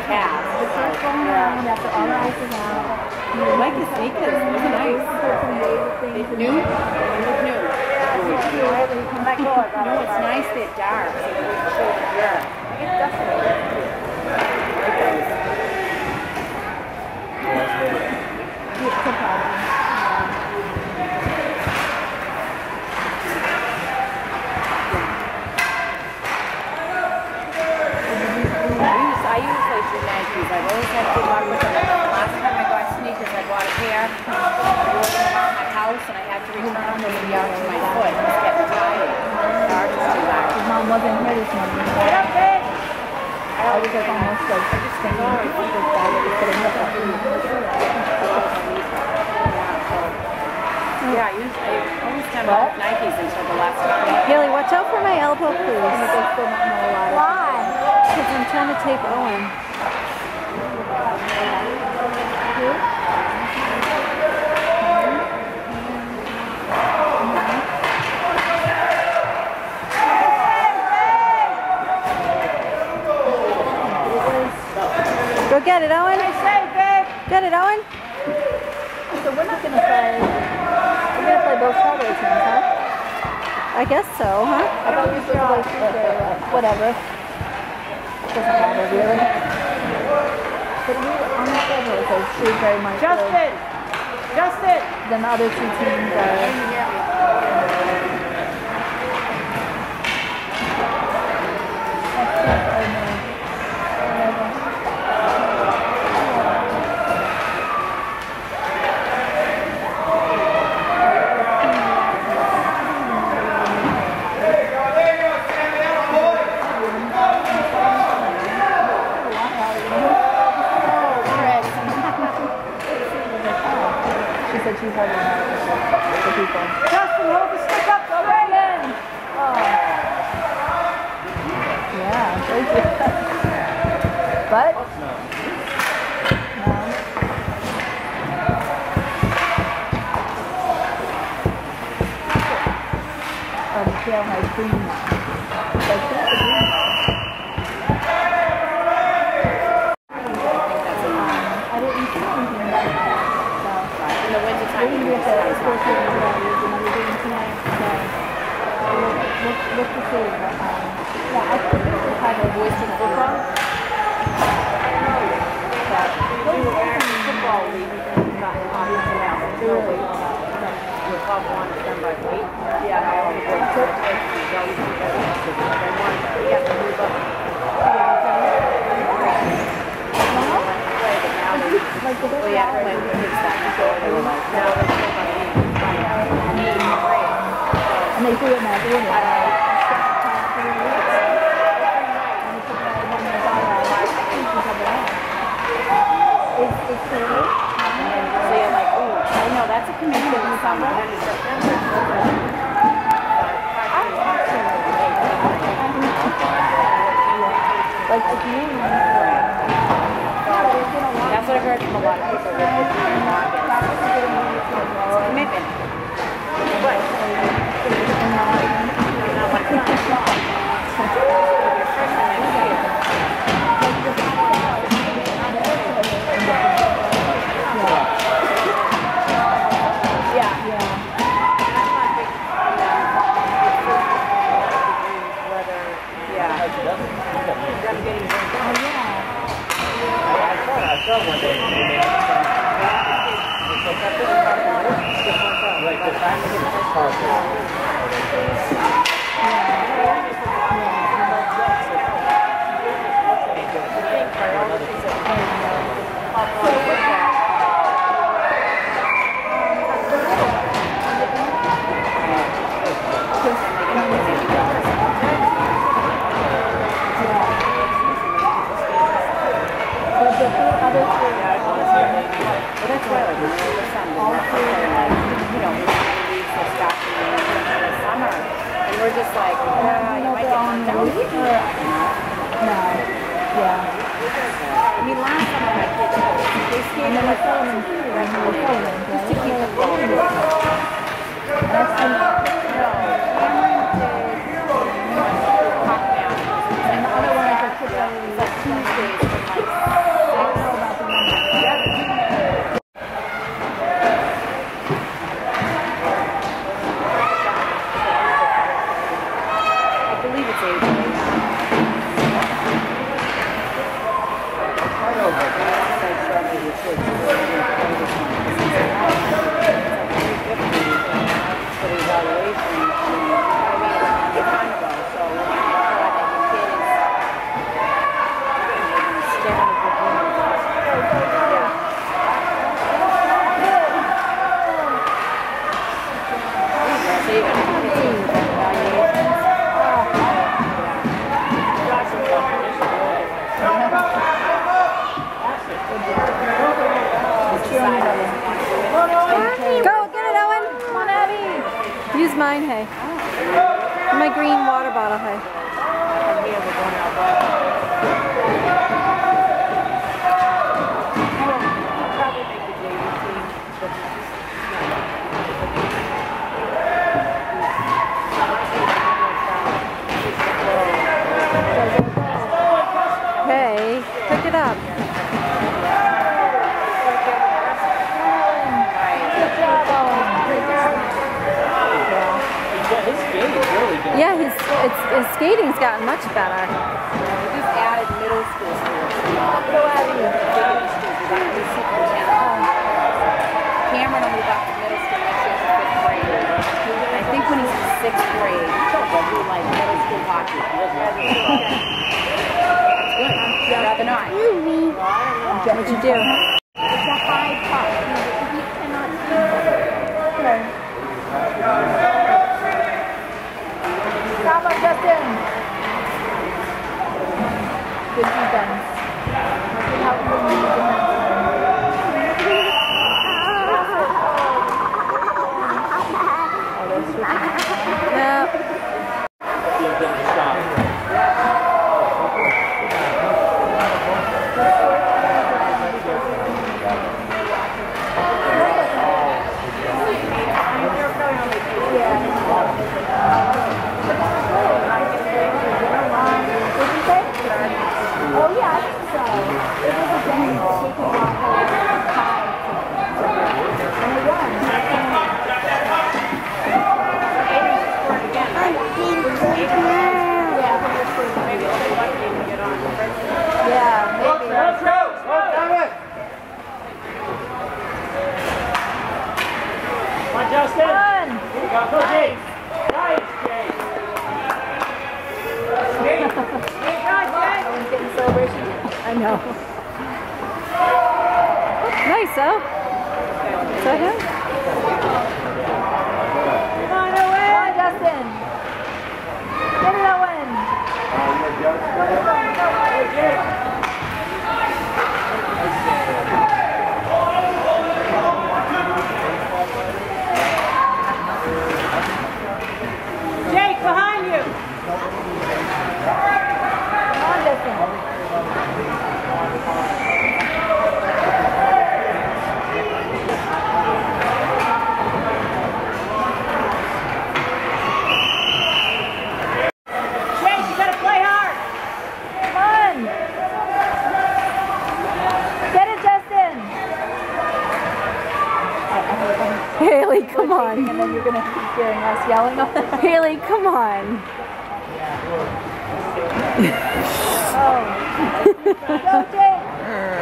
calves. Yeah. After all the ice is out. I like the sneakers. Those are nice. New? New. No, it's nice. They're dark. So they show the dirt. It's definitely. I use like the Nikes. I've always had good luck with them. The last time I got sneakers, I bought a pair. I wore them around my house, and I had to return them to the yard to my foot. It was getting tired. His mom wasn't here this morning. I was like almost like staying on the bed and putting up at yeah, I always done Nikes until the last time. Gilly, watch out for my elbow, please. Why? Because I'm trying to tape Owen. Go get it, Owen. Get it, Owen. So we're not gonna play. We're gonna play both Triboro teams, huh? I guess so, huh? I thought we were supposed to play whatever. Doesn't matter really. But we on the Triboro, so she's very much Justin. Then the other two teams are. She's having the people. Justin, hold the stick up, go right in. Oh. Yeah, thank you. But? No. Oh, the tail has green now. That's the green. I didn't see anything about that. In the winter time, we have to export it and we're doing tonight. So look to see. Yeah, I think we have a voice in football. Football league got hockey now. We're club one done by weight. Yeah, all the boys are we have to move up. Well, yeah, when we fix that before, they were like, now they're still going to need and they do it now, do it now. It's clear. So you're like, oh, I know, that's a commitment in the summer. Like, if you that's what I've heard from a lot of people. It's a commitment. What? We're just like, you might get on down here. No. Yeah. I mean, last summer my kids, they skated like just to keep them going. That's And the other one I could put out was like Tuesdays from like Go, get it, Owen. Come on, Abby. Use mine, hey. My green water bottle, hey. Hey, pick it up. His skating's really good. Yeah, his skating's gotten much better. We just added middle school schools. Cameron will move up to middle school next year to 5th grade. I think when he's in 6th grade, he'll do like middle school hockey. That's good. Rather not. What'd you do? It's a high puck. He cannot see it. Come on, Justin. Good defense. No. Oh yeah, I think so. It was a game taken off of time. And they won. Yeah, maybe. Let's go! Come on, Justin! Here we go, go, Jake! Nice, Jake! I know. Nice, though. Is that him? Come on, Owen! Come on, Justin! Get it, Owen! Jake, behind you! Come on, Justin! Haley, come on. And then you're going to keep hearing us yelling on them. Haley, come on. Oh. Go, Jake.